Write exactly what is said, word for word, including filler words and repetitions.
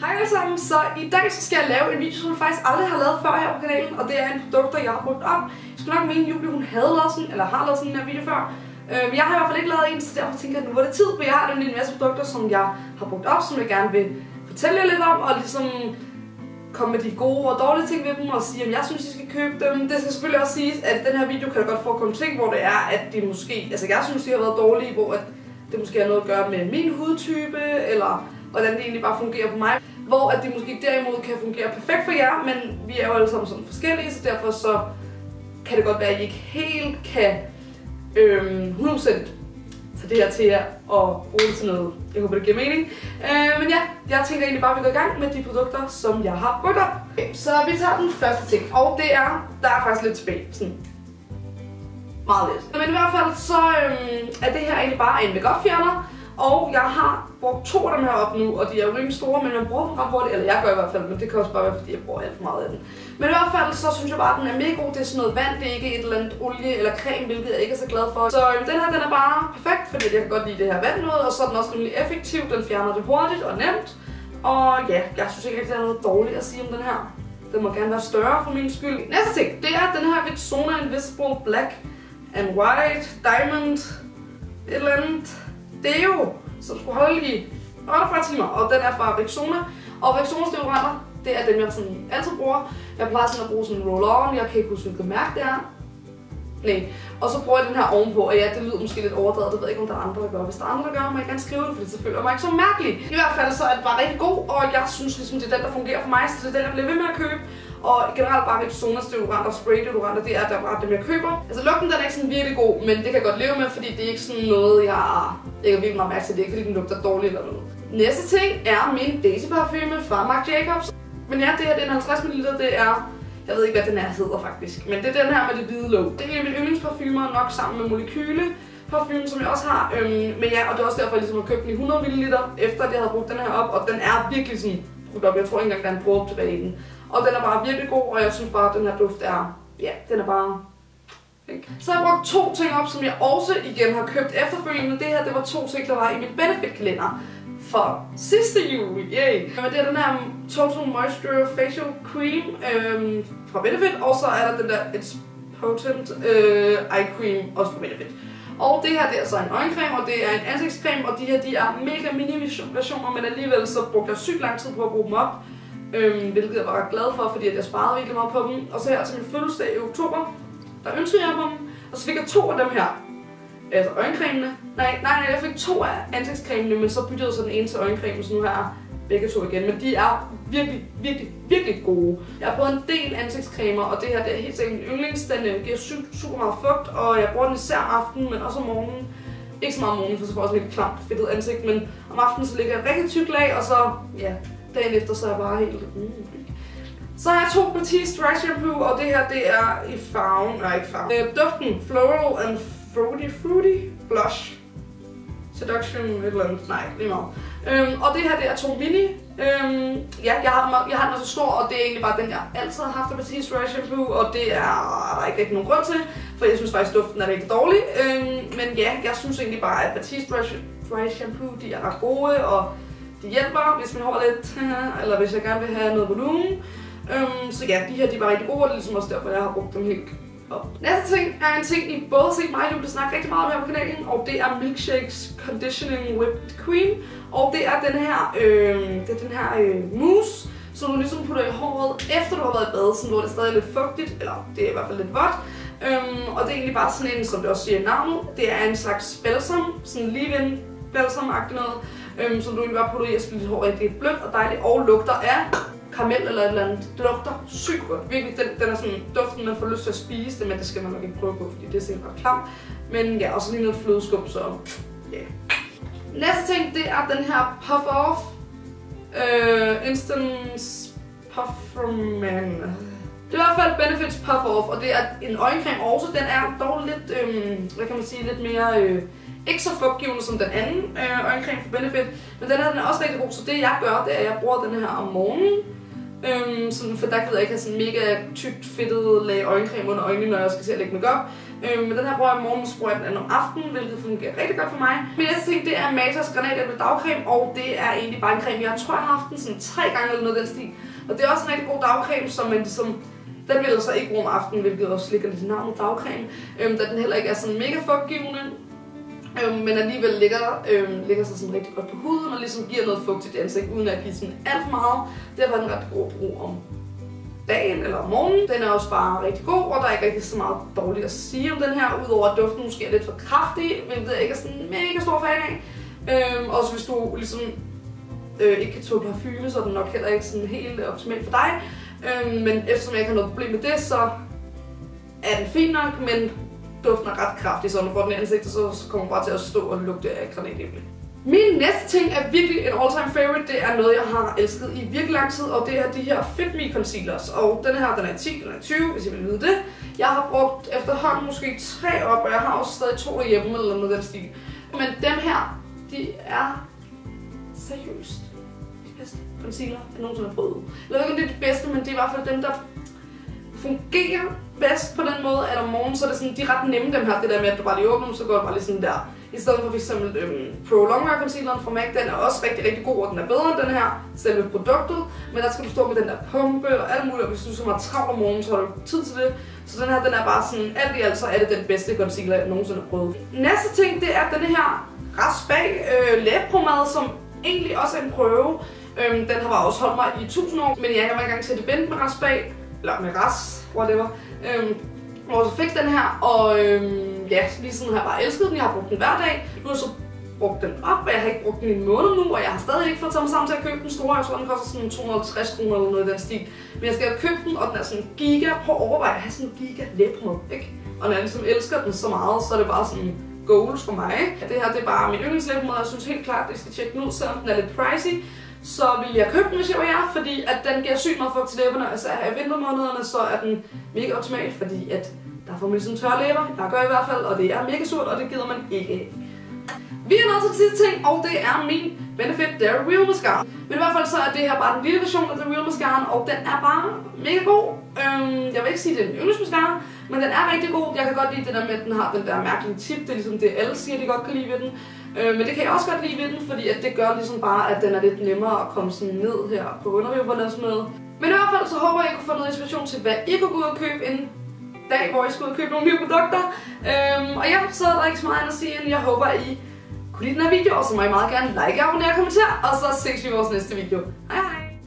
Hej alle sammen, så i dag så skal jeg lave en video, som jeg faktisk aldrig har lavet før her på kanalen, og det er en produkt, jeg har brugt op. Jeg skulle nok mene, at Julie hun havde lavet sådan, eller har lavet sådan en her video før. Øh, men jeg har i hvert fald ikke lavet en, så derfor tænker jeg, at nu var det tid, for jeg har nemlig en masse produkter, som jeg har brugt op, som jeg gerne vil fortælle jer lidt om, og ligesom komme med de gode og dårlige ting ved dem, og sige, om jeg synes, I skal købe dem. Det skal selvfølgelig også siges, at i den her video kan der godt forekomme ting, hvor det er, at de måske, altså jeg synes, de har været dårlige, hvor at det måske har noget at gøre med min hudtype, eller hvordan det egentlig bare fungerer på mig. Hvor at det måske derimod kan fungere perfekt for jer, men vi er jo alle sammen sådan forskellige, så derfor så kan det godt være, at I ikke helt kan øhm, hundrede procent tage det her til jer og bruge det til noget. Jeg håber, det giver mening. Øh, men ja, jeg tænker egentlig bare, at vi går i gang med de produkter, som jeg har brugt op. Okay, så vi tager den første ting, og det er, der er faktisk lidt tilbage. Sådan meget lidt. Men i hvert fald så øhm, er det her egentlig bare en make-up fjerner. Og jeg har brugt to af dem her op nu, og de er jo rimelig store, men man bruger dem ret hurtigt, eller jeg gør i hvert fald, men det kan også bare være, fordi jeg bruger alt for meget af den. Men i hvert fald, så synes jeg bare, at den er mega god. Det er sådan noget vand, det er ikke et eller andet olie eller creme, hvilket jeg ikke er så glad for. Så den her, den er bare perfekt, fordi jeg kan godt lide det her vand noget, og så er den også rimelig effektiv. Den fjerner det hurtigt og nemt. Og ja, jeg synes ikke rigtig, der er noget dårligt at sige om den her. Den må gerne være større for min skyld. Næste ting, det er den her Rexona Invisible Black and White Diamond et eller andet. Det er jo som skulle holde i otteogfyrre timer, og den er fra Rexona. Og Rexonas deodoranter, det er dem, jeg sådan altid bruger. Jeg plejer sådan at bruge sådan en roll-on, jeg kan ikke huske, hvilket mærke det er. Nej. Og så bruger jeg den her ovenpå, og ja, det lyder måske lidt overdrevet, det ved jeg ikke, om der er andre, der gør. Hvis der er andre, der gør, må jeg gerne skrive det, fordi så føler jeg mig ikke så mærkelig. I hvert fald så er det bare rigtig god, og jeg synes ligesom, det er den, der fungerer for mig, så det er den, jeg bliver ved med at købe. Og generelt bare Rexonas deodoranter og spray deodoranter, det er der bare dem, jeg køber. Altså lugten, den er ikke sådan virkelig god, men det kan jeg godt leve med, fordi det er ikke sådan noget, jeg lægger virkelig meget mærke til. Det er ikke, fordi den lugter dårligt eller noget. Næste ting er min Daisy parfume fra Marc Jacobs. Men ja, det her det er en halvtreds milliliter, det er, jeg ved ikke, hvad den her hedder faktisk, men det er den her med det hvide låg. Det er en af mine yndlingsparfumer, nok sammen med Molekyle parfume, som jeg også har. Øhm, men ja, og det er også derfor, jeg ligesom har købt den i hundrede milliliter, efter at jeg havde brugt den her op, og den er virkelig sådan brugt op. Jeg tror ikke engang, der er en brugt tilbage i den. Og den er bare virkelig god, og jeg synes bare, at den her duft er, ja, den er bare pink. Så har jeg brugt to ting op, som jeg også igen har købt efterfølgende. Det her, det var to ting, der var i min benefit-kalender for sidste jul. Yay! Men det er den her Total Moisture Facial Cream øhm, fra Benefit, og så er der den der It's Potent øh, Eye Cream, også fra Benefit. Og det her, det er så en øjencreme, og det er en ansigtscreme, og de her, de er mega mini-versioner, men alligevel så brugte jeg sygt lang tid på at bruge dem op. Øhm, hvilket jeg var glad for, fordi jeg sparede virkelig meget på dem. Og så her til min fødselsdag i oktober, der ønskede jeg dem. Og så fik jeg to af dem her. Altså øjencremene. Nej, nej, nej, jeg fik to af ansigtscremene, men så byttede jeg så den ene til øjencremen, så nu har jeg begge to igen. Men de er virkelig, virkelig, virkelig gode. Jeg har brugt en del ansigtscremer, og det her det er helt sikkert min yndlings. Den giver super meget fugt, og jeg bruger den især om aftenen, men også om morgenen. Ikke så meget om morgenen, for så får jeg også lidt klamt fedtet ansigt, men om aftenen så ligger jeg et rigtig tykt lag, og så, ja, dagen efter så er jeg bare helt... Mm. Så har jeg to Batiste Dry Shampoo, og det her det er i farven, nej ikke farven, øh, duften Floral and Fruity Fruity Blush Seduction et eller andet, nej lige meget. Øhm, og det her det er to mini, øhm, ja jeg har, jeg har den også stor, og det er egentlig bare den jeg altid har haft af Batiste Dry Shampoo, og det er der er ikke rigtig nogen grund til, for jeg synes faktisk duften er rigtig dårlig. Øhm, men ja, jeg synes egentlig bare at Batiste Dry, Dry Shampoo de er ret gode, og de hjælper, hvis min hår er lidt, eller hvis jeg gerne vil have noget volumen. Um, så ja, de her de var rigtig gode, og det er ligesom også derfor, jeg har brugt dem helt op. Næste ting er en ting, I både set mig og Julie snakke rigtig meget om her på kanalen, og det er Milkshakes Conditioning Whipped Cream. Og det er den her, øh, det er den her øh, mousse, som du ligesom putter i håret, efter du har været i bad, sådan, hvor det stadig er lidt fugtigt, eller det er i hvert fald lidt vådt. Um, og det er egentlig bare sådan en, som det også siger i navnet, det er en slags balsam, sådan leave-in balsam-agtig noget, um, som du egentlig bare putter i at spille dit hår rigtig blødt og dejligt, og lugter af karamel eller et eller andet. Det lugter sygt godt. Virkelig, den, den er sådan duften, man får lyst til at spise det, men det skal man nok ikke prøve på, fordi det er sikkert klamt. Men ja, og så lige noget flødeskum, så ja. Yeah. Næste ting, det er den her Puff Off uh, Instant Puff from Man. Det er i hvert fald Benefits Puff Off, og det er en øjencreme også. Den er dog lidt, øhm, hvad kan man sige, lidt mere, øh, ikke så fugtgivende som den anden øh, øjencreme fra Benefit. Men den her den er også rigtig god, så det jeg gør, det er, at jeg bruger den her om morgenen. Øhm, sådan, for der gider jeg ikke have sådan mega tykt fedtet lag øjencreme under øjnene, når jeg skal til at lægge makeup. Øh, men den her bruger jeg om morgenen, så bruger jeg den om aftenen, hvilket fungerer rigtig godt for mig. Min næste ting, det er Matas Granatæble dagcreme, og det er egentlig bare en creme. Jeg tror, jeg har haft den sådan tre gange eller noget af den stil. Og det er også en rigtig god dagcreme, som man ligesom... Den vil jeg så ikke bruge om aftenen, hvilket også ligger lidt i navnet dagcreme, øhm, da den heller ikke er sådan mega fugtgivende. Øhm, men alligevel ligger, øhm, ligger sig sådan rigtig godt på huden og ligesom giver noget fugt til dit ansigt, uden at give sådan alt for meget. Derfor er den ret god at bruge om dagen eller om morgenen. Den er også bare rigtig god, og der er ikke rigtig så meget dårligt at sige om den her, udover at duften måske er lidt for kraftig, hvilket jeg ikke er sådan mega stor fan af. Øhm, også hvis du ligesom øh, ikke kan tåle parfume, så er den nok heller ikke sådan helt optimal for dig. Øhm, men eftersom jeg ikke har noget problem med det, så er den fin nok, men duften er ret kraftig, så når du får den i ansigtet, så kommer bare til at stå og lugte af granatæble. Min næste ting er virkelig en all-time favorite. Det er noget, jeg har elsket i virkelig lang tid, og det er de her Fit Me Concealers. Og den her, den er ti, den er tyve, hvis I vil vide det. Jeg har brugt efterhånden måske tre op, og jeg har også stadig to derhjemme eller noget af den stil. Men dem her, de er seriøst de bedste concealer, jeg nogensinde har prøvet. Jeg ved ikke, om det er de bedste, men det er i hvert fald dem, der fungerer bedst på den måde, at om morgenen, så er det sådan, de er ret nemme dem her, det der med, at du bare lige åbner dem, så går det bare lige sådan der. I stedet for f.eks. øhm, Pro Longwear Concealeren fra MAC, den er også rigtig, rigtig god, og den er bedre end den her, selve produktet. Men der skal du stå med den der pumpe og alt muligt, og hvis du så meget travlt om morgenen, så har du tid til det. Så den her, den er bare sådan, alt i alt, så er det den bedste concealer, jeg nogensinde har prøvet. Næste ting, det er den her Ras-Bag øh, læbepomade, som egentlig også er en prøve. Øhm, den har bare også holdt mig i tusind år, men ja, jeg var engang til et event med Ras-Bag, eller med Ras, whatever. Øhm, og så fik den her, og øhm, ja, lige sådan har jeg bare elsket den. Jeg har brugt den hver dag. Nu har jeg så brugt den op, og jeg har ikke brugt den i en måned nu, og jeg har stadig ikke fået taget mig sammen til at købe den store. Jeg tror, den koster sådan to hundrede og halvtreds kroner eller noget i den stil. Men jeg skal have købt den, og den er sådan giga. Prøv at overveje at have sådan en giga læbepomade, ikke? Og når jeg ligesom elsker den så meget, så er det bare sådan goals for mig. Det her, det er bare min yndlingslæbepomade, og jeg synes helt klart, at I skal tjekke den ud, selvom den er lidt pricey. Så vil jeg købe den, hvis jeg var jer, fordi at den giver sygt meget fugt til læberne. Altså i vintermånederne, så er den mega optimal, fordi at der får man sådan tørre læber. Der gør i hvert fald, og det er mega surt, og det gider man ikke af. Vi er nået til sidste ting, og det er min Benefit Dairy Real Mascara. Men i hvert fald så er det her bare den lille version af The Real Mascara, og den er bare mega god. Øhm, jeg vil ikke sige, at det er en yndlingsmascara, men den er rigtig god. Jeg kan godt lide det der med, at den har den der mærkelige tip. Det er ligesom det, alle siger, de godt kan lide ved den. Øh, men det kan jeg også godt lide ved den, fordi at det gør ligesom bare, at den er lidt nemmere at komme sådan ned her på undervipperne og sådan noget. Men i hvert fald så håber jeg, at I kunne få noget inspiration til, hvad I kunne gå ud og købe en dag, hvor I skulle ud og købe nogle nye produkter. Øhm, og jeg så er der ikke så meget andet at sige, end jeg håber, at I kunne lide den her video, og så må I meget gerne like, abonnere og kommentere, og så ses vi i vores næste video. Hej hej!